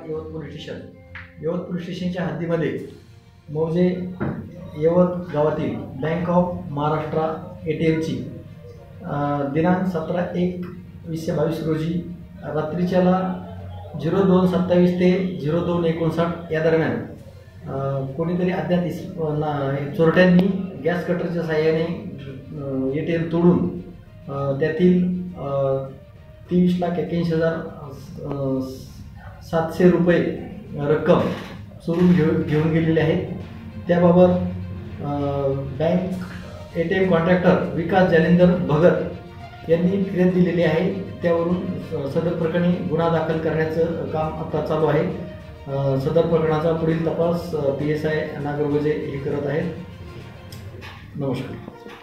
यवत police station. Yavat police स्टेशनच्या हद्दीमध्ये मौजे यवत गावातील बँक ऑफ महाराष्ट्र ATMची दिनांक 17/1/2022 रोजी रात्रीच्याला 02:27 ते 02:59 या दरम्यान कोणीतरी अज्ञात चोरट्यांनी गॅस कटरच्या साहाय्याने ATM तोडून त्यातील 23,81,700 रुपये रक्कम चोरून घेऊन गेलेले आहेत. त्याबाबत bank ATM contractor Vikas Jalindar Bhagat यांनी फिर्याद दिलेली आहे. त्यावरून सदर प्रकरणी गुन्हा दाखल करण्याचं काम आता चालू आहे. सदर प्रकरणाचा पुढील तपास PSI नागरगोजे हे करत आहेत. नमस्कार.